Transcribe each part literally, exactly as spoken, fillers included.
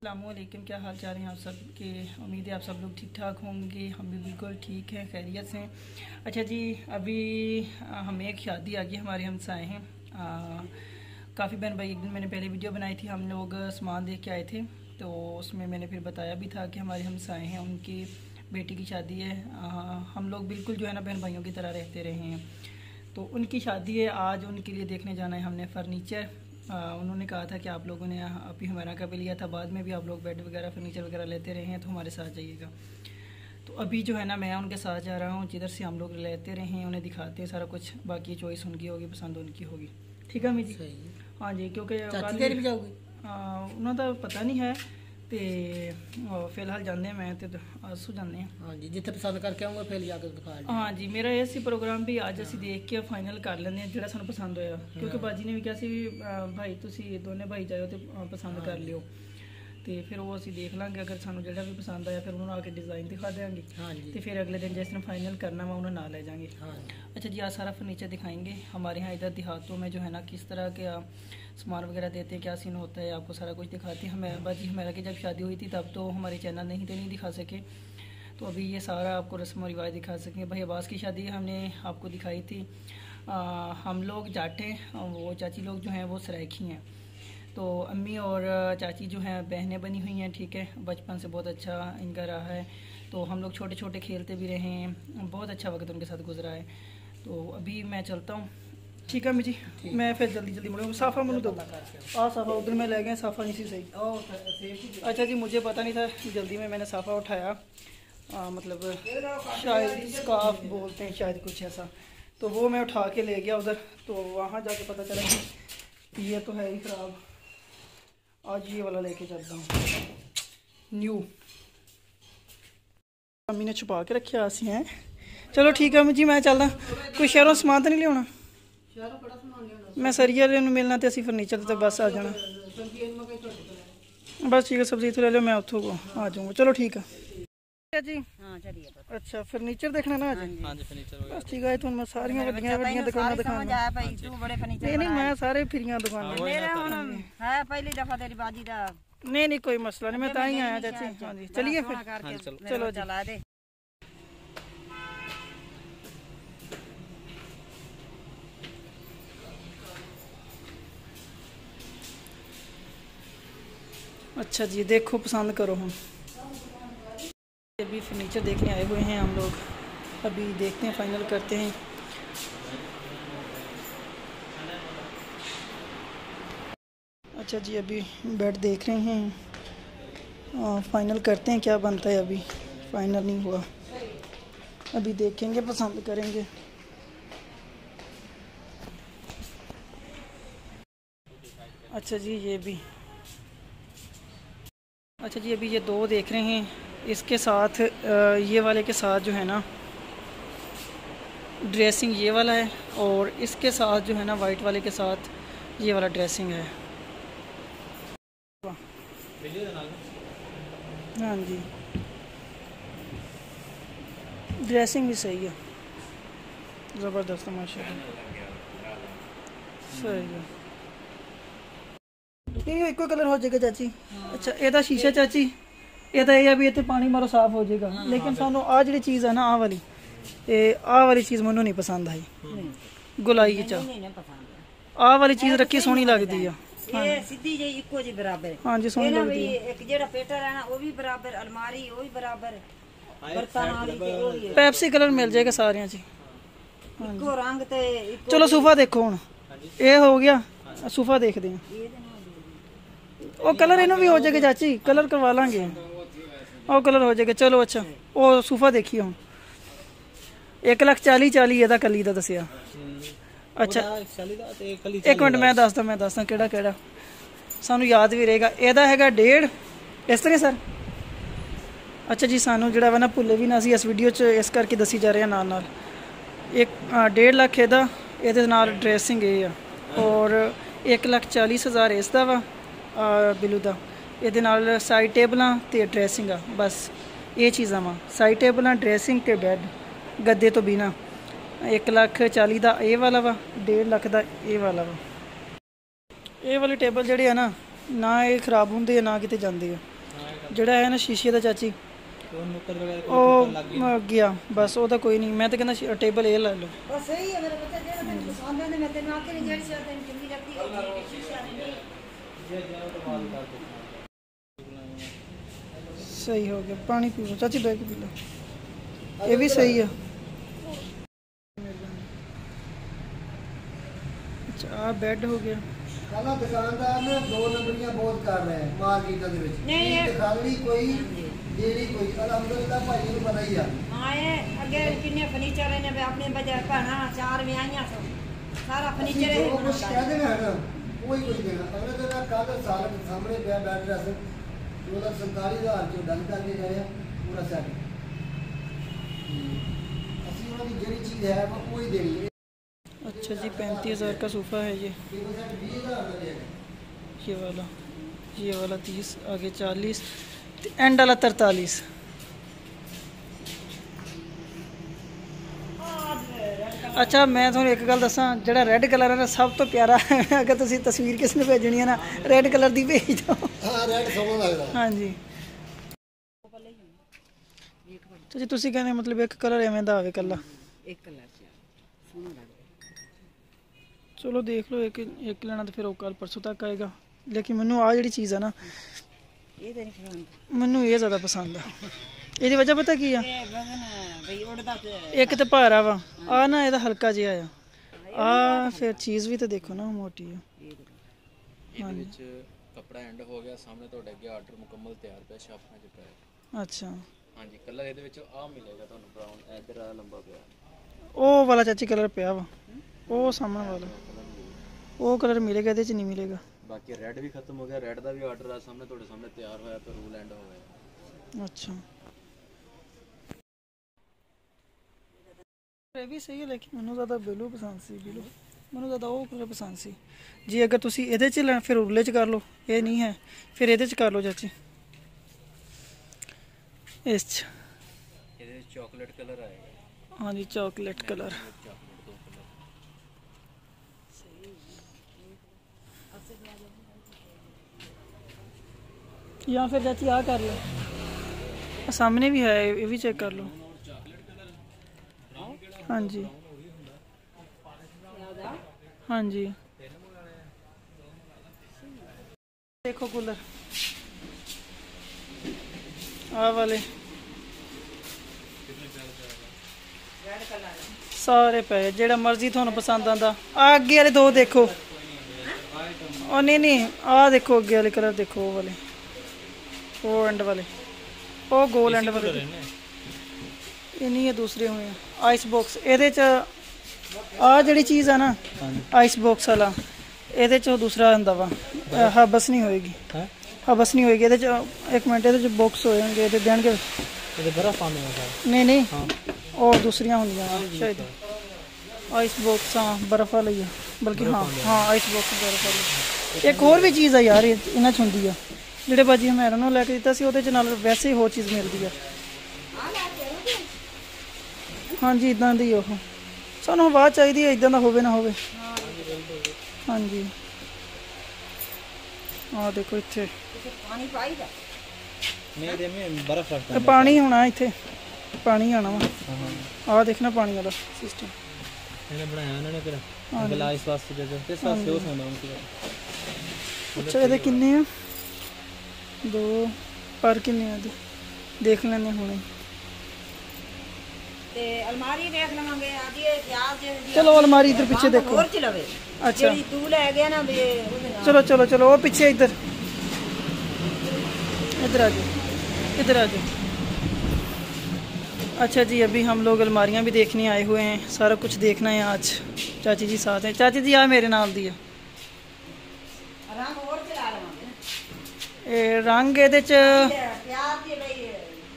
अस्सलामुअलैकुम, क्या हाल चाल हैं आप सब के। उम्मीद है आप सब लोग ठीक ठाक होंगे। हम भी बिल्कुल ठीक हैं, खैरियत से। अच्छा जी, अभी हमें एक शादी आ गई, हमारे हमसाए हैं। काफ़ी बहन भाई, एक दिन मैंने पहले वीडियो बनाई थी, हम लोग सामान देख के आए थे, तो उसमें मैंने फिर बताया भी था कि हमारे हमसाए हैं, उनकी बेटी की शादी है। आ, हम लोग बिल्कुल जो है ना बहन भाइयों की तरह रहते रहे हैं, तो उनकी शादी है। आज उनके लिए देखने जाना है हमने फर्नीचर। आ, उन्होंने कहा था कि आप लोगों ने अभी हमारा का भी लिया था, बाद में भी आप लोग बेड वगैरह फर्नीचर वगैरह लेते रहे हैं, तो हमारे साथ जाइएगा। तो अभी जो है ना मैं उनके साथ जा रहा हूँ, जिधर से हम लोग लेते रहे हैं, उन्हें दिखाते हैं सारा कुछ। बाकी चॉइस उनकी होगी, पसंद उनकी होगी। ठीक है अम्मी जी? हाँ जी, क्योंकि उन्होंने तो पता नहीं है, तो फिलहाल जाने मैं तो असू जाने। हाँ जी, जिथे पसंद करके आऊँगा फिर जाके दिखा। हाँ जी, मेरा ये सी प्रोग्राम भी आज असी देख के फाइनल कर लेंगे जो सानू पसंद होया, क्योंकि बाजी ने भी कहा सी भाई तुसी दोनों भाई जाओ तो पसंद कर लियो, तो फिर वो असी देख लाँगे। अगर सानू जो भी पसंद आया फिर उन्होंने आके डिज़ाइन दिखा देंगे। हाँ जी, तो फिर अगले दिन जिस दिन फाइनल करना मैं उन्हें ना ले जाएंगे। हाँ। अच्छा जी, आज सारा फर्नीचर दिखाएंगे। हमारे यहाँ इधर देहातों में जो है ना किस तरह के सामान वगैरह देते हैं, क्या सीन होता है, आपको सारा कुछ दिखाते हैं। हमें बाजी हमारा की जब शादी हुई थी तब तो हमारे चैनल नहीं थे, नहीं दिखा सके, तो अभी ये सारा आपको रस्म और रिवाज दिखा सकेंगे। भाई अब्बास की शादी हमने आपको दिखाई थी। आ, हम लोग जाटे, वो चाची लोग जो हैं वो सराइखी हैं, तो अम्मी और चाची जो हैं बहनें बनी हुई हैं। ठीक है, बचपन से बहुत अच्छा इनका रहा है, तो हम लोग छोटे छोटे खेलते भी रहे हैं, बहुत अच्छा वक्त उनके साथ गुजरा है। तो अभी मैं चलता हूँ। ठीक है अम्मी जी, मैं फिर जल्दी जल्दी मुड़ूँ। साफ़ा मुझे दो, आ साफ़ा उधर में ले गए, साफ़ा नहीं सी सही। अच्छा जी, मुझे पता नहीं था, जल्दी में मैंने साफ़ा उठाया। आ, मतलब शायद स्कार्फ बोलते हैं शायद, कुछ ऐसा, तो वो मैं उठा के ले गया उधर। तो वहाँ जाके पता चला कि ये तो है ही ख़राब। आज ये वाला लेके चलता हूँ, न्यू। अम्मी ने छुपा के रखे आसी हैं। चलो ठीक है अम्मी जी, मैं चलदा। कोई शहरों सामान तो नहीं लिया? मैं सरिया मिलना तो असी फर्नीचर तो बस आ जाना। बस ठीक है, सब्जी तो ले लो, मैं उतों को आ जाऊँगा। चलो ठीक है जी। हाँ चलिए। अच्छा, फर्नीचर देखना ना आज? हाँ जी, फर्नीचर बस ठीक है। तुम सारियां वड्डियां वड्डियां दुकानां दिखाना भाई, तू बड़े फर्नीचर नहीं नहीं मैं सारे फिरियां दुकानां मेरे हुन है पहली दफा तेरी बाजी दा। नहीं नहीं कोई मसला नहीं, मैं ता ही आया चाची। हां जी चलिए फिर, चलो चला दे। अच्छा जी, देखो पसंद करो। हम अभी फर्नीचर देखने आए हुए हैं हम लोग, अभी देखते हैं, फाइनल करते हैं। अच्छा जी, अभी बेड देख रहे हैं, आ, फाइनल करते हैं क्या बनता है। अभी फाइनल नहीं हुआ, अभी देखेंगे, पसंद करेंगे। अच्छा जी, ये भी। अच्छा जी, अभी ये दो देख रहे हैं, इसके साथ ये वाले के साथ जो है ना ड्रेसिंग ये वाला है, और इसके साथ जो है ना वाइट वाले के साथ ये वाला ड्रेसिंग है। हाँ जी, ड्रेसिंग भी सही है, ज़बरदस्त माशाल्लाह, सही है। ये एक कलर हो जाएगा चाची। अच्छा, एदा शीशा चाची, एदा ये भी इतने पानी मारो साफ हो जाएगा। हाँ, लेकिन सानू आ जी चीज़ है ना, आ वाली ए आ वाली चीज़ मैनू नहीं पसंद आई। गुलाई की चा आ वाली चीज़ रखी सोहनी लगती है। ये सीधी जी इको जी बराबर। हाँ जी, सोहनी लगती है। एक जेड़ा पेटर है ना वो भी बराबर, अलमारी वो भी बराबर, बर्तन वाली ते वो भी पेप्सी कलर मिल जाएगा सारियां जी। इको रंग ते इको। चलो सोफा देखो हुण, ये हो गया, सोफा देखते हैं। वो कलर इन्हों भी हो जाएगा चाची, कलर करवा लांगे, और कलर हो जाएगा। चलो अच्छा, वो सोफा देखिए हम, एक लख चाली चाली एदा कली दा दसिया। अच्छा एक मिनट मैं दसदा मैं दसदा केड़ा केड़ा सानू याद भी रहेगा। एदा हैगा डेढ़, इस तरह सर। अच्छा जी, सानू जिहड़ा वा ना भुल्ले भी ना सी, इस वीडियो च इस करके दसी जा रहे हैं नाल नाल। एक डेढ़ लख एदा, एदे नाल ड्रेसिंग ये आ, और एक लख चालीस हज़ार इसदा वा बिलू दा। ये नाल साइड टेबलां ते ड्रेसिंग आ, बस ये चीज़ां वा। साइड टेबलां, ड्रेसिंग ते बैड गद्दे तो बिना। एक लख चाली दा ये वाला वा, डेढ़ लख दा ये वाला वा। ये वाले टेबल जेह्ड़े है ना, ना ये खराब होंदे ना किते जांदे आ, ਜਿਹੜਾ ਹੈ ਨਾ ਸ਼ੀਸ਼ੇ ਦਾ ਚਾਚੀ ਉਹ ਨੁੱਕਰ ਵਗੈਰਾ ਉਹ ਅ, ਗਿਆ ਬਸ ਉਹਦਾ ਕੋਈ ਨਹੀਂ। ਮੈਂ ਤਾਂ ਕਹਿੰਦਾ ਟੇਬਲ ਇਹ ਲੈ ਲਓ। ਬਸ ਸਹੀ ਹੈ ਮੇਰੇ ਬੱਚੇ ਜਿਹੜਾ ਤੈਨੂੰ ਪਸੰਦ ਹੈ ਮੈਂ ਤੈਨੂੰ ਆਖੇ ਨਹੀਂ ਜਿਹੜੀ ਸ਼ਰਟ ਤੈਨੂੰ ਚੰਗੀ ਲੱਗਦੀ ਹੈ ਸ਼ੀਸ਼ਾ ਨਹੀਂ ਜੇ ਜਾਓ ਤਾਂ ਬਾਲ ਕਰ ਦੋ। ਸਹੀ ਹੋ ਗਿਆ। ਪਾਣੀ ਪੀ ਲਓ ਚਾਚੀ, ਬੈਗ ਪੀ ਲਓ। ਇਹ ਵੀ ਸਹੀ ਆ। ਅੱਛਾ ਆ ਬੈੱਡ ਹੋ ਗਿਆ। ਕੱਲਾ ਦੁਕਾਨਦਾਰ ਨੇ ਦੋ ਨੰਬਰੀਆਂ ਬਹੁਤ ਕਰ ਰਹੇ ਹੈ ਮਾਰਕੀਟਾਂ ਦੇ ਵਿੱਚ। ਨਹੀਂ, ਇਹ- ਦਿਖਾਣੀ ਕੋਈ ਦੇਣੀ ਕੋਈ। ਅਲਹਮਦੁਲਿਲਾ ਭਾਈ ਨੂੰ ਪਤਾ ਹੀ ਆ। ਹਾਂ ਇਹ ਅੱਗੇ ਕਿੰਨੇ ਫਰਨੀਚਰ ਨੇ ਵੀ ਆਪਣੇ ਬਜਾ ਭੈਣਾਂ ਚਾਰ ਵਿਆਹੀਆਂ ਸੋ ਸਾਰਾ ਫਰਨੀਚਰ ਇਹ ਜੋ ਕੁਛ ਬਣਾਉਂਦਾ ਕਹਿੰਦੇ ਨੇ ਹਨਾ ਕੋਈ ਕੋਈ ਦੇਣਾ। ਅਗਲੇ ਦਿਨ ਕੱਲ ਸਾਲ ਸਾਹਮਣੇ ਪਿਆ ਬੈਡ ਰੈਸ ਦੋ ਲੱਖ ਸੰਤਾਲੀ ਹਜ਼ਾਰ ਚੋਂ ਡਨ ਕਰਕੇ ਗਏ ਆ ਪੂਰਾ ਸੈੱਟ। ਅਸੀਂ ਉਹਨਾਂ ਦੀ ਜਿਹੜੀ ਚੀਜ਼ ਹੈ ਵਾ ਉਹ ਹੀ ਦੇਣੀ ਹੈ। अच्छा जी पैंतीस हज़ार का सोफ़ा है ये टेबल सेट बीस हज़ार का देगा। ये वाला ये वाला तीस, आगे चालीस, एंड वाला तरतालीस। अच्छा मैं थोड़ी एक गल दसा, ਜਿਹੜਾ ਰੈੱਡ ਕਲਰ ਹੈ ਨਾ ਸਭ ਤੋਂ ਪਿਆਰਾ। ਅਗਰ ਤੁਸੀਂ ਤਸਵੀਰ ਕਿਸ ਨੂੰ ਭੇਜਣੀ ਹੈ ਨਾ ਰੈੱਡ ਕਲਰ ਦੀ ਭੇਜ ਦਿਓ। ਹਾਂ ਰੈਡ ਸੋਹਣਾ ਲੱਗਦਾ। ਹਾਂਜੀ ਤੇ ਜੀ ਤੁਸੀਂ ਕਹਿੰਦੇ ਮਤਲਬ ਇੱਕ ਕਲਰ ਐਵੇਂ ਦਾ ਆਵੇ ਕੱਲਾ ਇੱਕ ਕਲਰ ਸੋਹਣਾ ਲੱਗਦਾ। ਚਲੋ ਦੇਖ ਲਓ। ਇੱਕ ਇੱਕ ਲੈਣਾ ਤਾਂ ਫਿਰ ਉਹ ਕੱਲ ਪਰਸੋਂ ਤੱਕ ਆਏਗਾ। ਲੇਕਿਨ ਮੈਨੂੰ ਆ ਜਿਹੜੀ ਚੀਜ਼ ਆ ਨਾ ਇਹ ਤਾਂ ਨਹੀਂ ਪਸੰਦ। ਮੈਨੂੰ ਇਹ ਜ਼ਿਆਦਾ ਪਸੰਦ ਆ। ਇਹਦੀ ਵਜ੍ਹਾ ਪਤਾ ਕੀ ਆ? ਇਹ ਬਗਨ ਬਈ ਉੜਦਾ ਤੇ ਇੱਕ ਤੇ ਭਾਰਾ ਵਾ ਆ ਨਾ, ਇਹਦਾ ਹਲਕਾ ਜਿਹਾ ਆ ਆ। ਫਿਰ ਚੀਜ਼ ਵੀ ਤਾਂ ਦੇਖੋ ਨਾ ਮੋਟੀ ਆ। ਇਹਦੇ ਵਿੱਚ ਕੱਪੜਾ ਐਂਡ ਹੋ ਗਿਆ। ਸਾਹਮਣੇ ਤੁਹਾਡੇ ਅੱਗੇ ਆਰਡਰ ਮੁਕੰਮਲ ਤਿਆਰ ਪਿਆ ਛਾਪਾਂ 'ਚ ਪਿਆ। ਅੱਛਾ ਹਾਂਜੀ ਕਲਰ ਇਹਦੇ ਵਿੱਚ ਆ ਮਿਲੇਗਾ ਤੁਹਾਨੂੰ ਬਰਾਊਨ। ਇੱਧਰ ਆ ਲੰਬਾ ਪਿਆ। ਉਹ ਵਾਲਾ ਚਾਚੀ ਕਲਰ ਪਿਆ ਵਾ, ਉਹ ਸਾਹਮਣੇ ਵਾਲਾ ਉਹ ਕਲਰ ਮਿਲੇਗਾ, ਇਹਦੇ ਚ ਨਹੀਂ ਮਿਲੇਗਾ। ਬਾਕੀ ਰੈੱਡ ਵੀ ਖਤਮ ਹੋ ਗਿਆ। ਰੈੱਡ ਦਾ ਵੀ ਆਰਡਰ ਆ ਸਾਹਮਣੇ ਤੁਹਾਡੇ ਸਾਹਮਣੇ ਤਿਆਰ ਹੋਇਆ ਪਰ ਰੂਲ ਐਂਡ ਹੋ ਗਿਆ। ਅੱਛਾ ਇਹ ਵੀ ਸਹੀ ਹੈ ਲੇਕਿਨ ਮੈਨੂੰ ਜ਼ਿਆਦਾ ਬਲੂ ਪਸੰਦ ਸੀ। ਬਲੂ ਮੈਨੂੰ ਜ਼ਿਆਦਾ ਉਹ ਕਲਰ ਪਸੰਦ ਸੀ ਜੀ। ਅਗਰ ਤੁਸੀਂ ਇਹਦੇ ਚ ਲੈਣਾ ਫਿਰ ਉਰਲੇ ਚ ਕਰ ਲਓ। ਇਹ ਨਹੀਂ ਹੈ ਫਿਰ ਇਹਦੇ ਚ ਕਰ ਲਓ ਚਾਚੀ। ਇਸ ਚ ਇਹਦੇ ਵਿੱਚ ਚਾਕਲੇਟ ਕਲਰ ਆਏਗਾ। ਹਾਂਜੀ ਚਾਕਲੇਟ ਕਲਰ। ਚਾਕਲੇਟ ਦੋ ਕਲਰ। ਜਾਂ ਫਿਰ ਚਾਚੀ ਆ ਕਰ ਲਓ। ਸਾਹਮਣੇ ਵੀ ਹੈ, ਇਹ ਵੀ ਚੈੱਕ ਕਰ ਲਓ। ਹਾਂਜੀ ਹਾਂਜੀ ਦੇਖੋ ਕੂਲਰ ਆ ਵਾਲੇ ਸਾਰੇ ਪਏ, ਜਿਹੜਾ ਮਰਜ਼ੀ ਤੁਹਾਨੂੰ ਪਸੰਦ ਆਂਦਾ। ਆ ਅੱਗੇ ਵਾਲੇ ਦੋ ਦੇਖੋ। ਉਹ ਨਹੀਂ ਨਹੀਂ ਆ ਦੇਖੋ ਅੱਗੇ ਵਾਲੇ ਕਲਰ ਦੇਖੋ। ਉਹ ਵਾਲੇ ਉਹ ਐਂਡ ਵਾਲੇ ਉਹ ਗੋਲ ਐਂਡ ਵਾਲੇ ਇਹ ਨਹੀਂ, ਇਹ ਦੂਸਰੇ ਹੋਏ ਆ। ਆਈਸ ਬਾਕਸ ਇਹਦੇ ਚ ਆ ਜਿਹੜੀ ਚੀਜ਼ ਆ ਨਾ ਆਈਸ ਬਾਕਸ ਵਾਲਾ, ਇਹਦੇ ਚ ਉਹ ਦੂਸਰਾ ਹੁੰਦਾ ਵਾ। ਹਬਸ ਨਹੀਂ ਹੋਏਗੀ। ਹਬਸ ਨਹੀਂ ਹੋਏਗੀ ਇਹਦੇ ਚ। ਇੱਕ ਮਿੰਟ ਇਹਦੇ ਚ ਬਾਕਸ ਹੋ ਜਾਣਗੇ ਇਹਦੇ ਦੇਣਗੇ। ਇਹਦੇ ਬਰਫ ਆਉਂਦੇ ਆ। ਨਹੀਂ ਨਹੀਂ ਉਹ ਦੂਸਰੀਆਂ ਹੁੰਦੀਆਂ ਸ਼ਾਇਦ ਆਈਸ ਬਾਕਸ। ਹਾਂ ਬਰਫ ਵਾਲੀ ਆ ਬਲਕਿ। ਹਾਂ ਹਾਂ ਆਈਸ ਬਾਕਸ ਬਰਫ ਵਾਲੀ। ਇੱਕ ਹੋਰ ਵੀ ਚੀਜ਼ ਆ ਯਾਰ ਇਹਨਾਂ ਚ ਹੁੰਦੀ ਆ, ਜਿਹੜੇ ਬਾਜੀ ਹਮੈਰਾ ਨੂੰ ਲੈ ਕੇ ਦਿੱਤਾ ਸੀ ਉਹਦੇ ਚ ਨਾਲ ਵੈਸੇ ਹੋਰ ਚੀਜ਼ ਮਿਲਦੀ ਆ। ਹਾਂਜੀ ਇਦਾਂ ਦੀ ਉਹ ਸਾਨੂੰ ਆਵਾਜ਼ ਚਾਹੀਦੀ ਹੈ, ਇਦਾਂ ਦਾ ਹੋਵੇ ਨਾ ਹੋਵੇ। ਹਾਂਜੀ ਆ ਦੇਖੋ ਇੱਥੇ ਪਾਣੀ ਪਾਈਦਾ ਨਹੀਂ ਇਹਦੇ ਵਿੱਚ ਬਰਫ ਰੱਖਦਾ। ਇਹ ਪਾਣੀ ਹੋਣਾ ਇੱਥੇ, ਪਾਣੀ ਆਣਾ ਵਾ। ਆ ਦੇਖਣਾ ਪਾਣੀ ਵਾਲਾ ਸਿਸਟਮ ਇਹਨੇ ਬਣਾਇਆ ਉਹਨਾਂ ਨੇ ਫਿਰ ਗਲਾਸ ਵਾਸਤੇ ਦੇ ਦਿੱਤੇ। ਸਾਸੇ ਉਹ ਸੌਂਦਾ ਉਹਨਾਂ ਅੱਛਾ ਇਹਦੇ ਕਿੰਨੇ ਆ? ਦੋ ਪਰ ਕਿੰਨੇ ਆ? ਦੇਖ ਲੈਣੇ ਹੁਣੇ। ਤੇ ਅਲਮਾਰੀ ਦੇਖ ਲਵਾਂਗੇ। ਆਦੀ ਇਹ ਪਿਆਜ਼ ਜਿਹੜੀ ਚਲੋ ਅਲਮਾਰੀ ਇੱਧਰ ਪਿੱਛੇ ਦੇਖੋ। ਹੋਰ ਚ ਲਵੇ ਅੱਛਾ ਜਿਹੜੀ ਤੂੰ ਲੈ ਗਿਆ ਨਾ ਵੀ ਉਹਦੇ ਨਾਲ। चलो चलो चलो वो पीछे इधर इधर आ जाओ, इधर आ जाओ। अच्छा जी अभी हम लोग अलमारियाँ भी देखने आए हुए हैं। सारा कुछ देखना है आज। चाची जी साथ हैं। चाची जी आ मेरे नाल दी ਰੰਗ ਹੋਰ ਚ ਲਾ ਲਵਾਂਗੇ। ए रंग ਇਹਦੇ ਚ ਪਿਆਜ਼ ਦੇ ਲਈ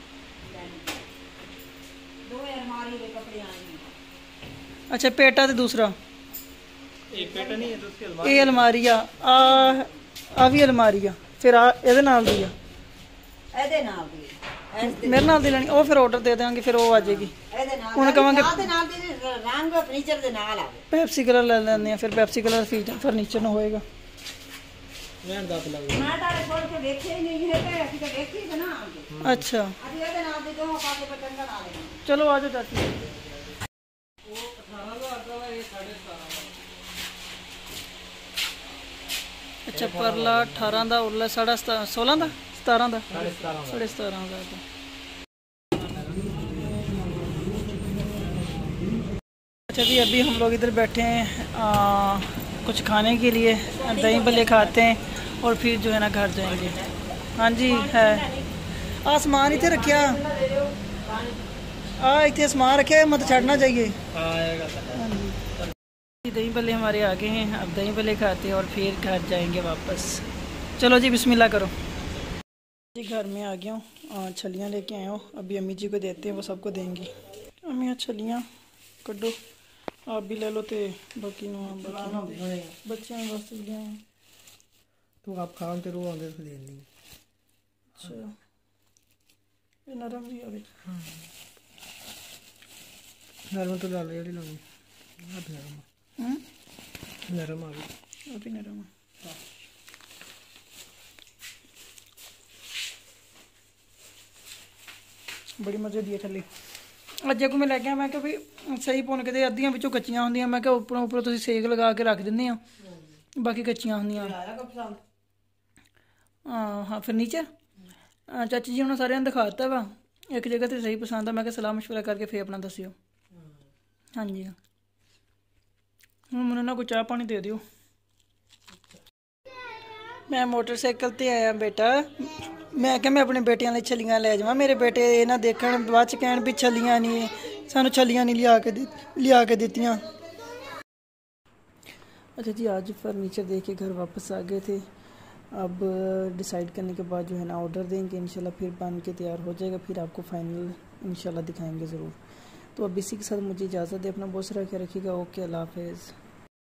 ਦੋਵੇਂ ਅਲਮਾਰੀ ਦੇ ਕੱਪੜੇ ਆਏ। अच्छा पेटा ਤੇ दूसरा एक पेटा नहीं है तो उसके अलमारी। ਇਹ ਅਲਮਾਰੀ ਆ ਆ ਆ ਵੀ ਅਲਮਾਰੀ ਆ। ਫਿਰ ਆ ਇਹਦੇ ਨਾਲ ਦੀ ਆ। ਇਹਦੇ ਨਾਲ ਦੀ ਇਸ ਦੇ ਮੇਰੇ ਨਾਲ ਦੀ ਲੈਣੀ ਉਹ ਫਿਰ ਆਰਡਰ ਦੇ ਦੇਵਾਂਗੇ ਫਿਰ ਉਹ ਆ ਜਾਏਗੀ। ਇਹਦੇ ਨਾਲ ਹੁਣ ਕਵਾਂਗੇ ਪਿਆਜ਼ ਦੇ ਨਾਲ ਦੀ ਰੰਗ ਫਰਨੀਚਰ ਦੇ ਨਾਲ ਆਵੇ। ਪੈਪਸੀ ਕਲਰ ਲੈ ਲੈਂਦੇ ਆ ਫਿਰ ਪੈਪਸੀ ਕਲਰ ਫਰਨੀਚਰ ਨੂੰ ਹੋਏਗਾ। मैं तारे खोल के देखे ही नहीं है कि तो देखी है ना आगे। अच्छा अभी ये ना दे दो पासे पतंगा डाल देना। चलो आ जाओ चाची। अच्छा परला अठारह का, उरला साढ़ा सोलह का, सतारह का, साढ़े सतारह का। अच्छा जी अभी हम लोग इधर बैठे हैं आ, कुछ खाने के लिए, दही भल्ले खाते हैं और फिर जो है ना घर जाएंगे। हाँ जी है आसमान इतने रखिया आ इतने सामान रखे मत छड़ना चाहिए। हाँ जी दही भल्ले हमारे आगे हैं, अब दही भल्ले खाते हैं और फिर घर जाएंगे वापस। चलो जी बिस्मिल्लाह करो जी। घर में आ गया हूँ, छलियाँ लेके आए हो, अभी अम्मी जी को देते हैं, वो सबको देंगी। अम्मी छलियाँ कड्डो, आप भी ले लो तो बाकी बच्चे वास्ते भी लिया तू आप खान ते रो आंदे तो देनी। अच्छा ये नरम भी है। नरम तो डाल जेडी लानी अब नरम हम्म नरम आ गई अभी नरम है। बड़ी मजे दी छली अजे को मैं लैके आया, मैं भी सही भुन के अद्धियां विचों कच्चियां होंदियां, मैं उपरों उपरों तुसीं सेक लगा के रख दिंदे आ, बाकी कच्चियां होंदियां। हाँ हाँ फिर नीचे चाची जी उन्होंने सारे दिखा दिता वा, एक जगह तो सही पसंद है, मैं सलाह मशवरा करके फिर अपना दसियो। हाँ जी हूँ मैंने ना कोई चाह पानी दे दियो। मैं मोटरसाइकिल ते आया बेटा, मैं क्या मैं अपने बेटियां लिए छलियां ले जावां, मेरे बेटे ये ना देखण बाद च कहण भी छलियां नहीं सानू छलियां नहीं लिया के लिया के दित्तियां। अच्छा जी आज फर्नीचर देख के घर वापस आ गए थे, अब डिसाइड करने के बाद जो है ना ऑर्डर देंगे इंशाल्लाह, फिर बन के तैयार हो जाएगा, फिर आपको फाइनल इंशाल्लाह दिखाएंगे ज़रूर। तो अब इसी के साथ मुझे इजाज़त दे, अपना बहुत सारा ख्याल रखिएगा। ओके अल्लाह हाफ़िज़।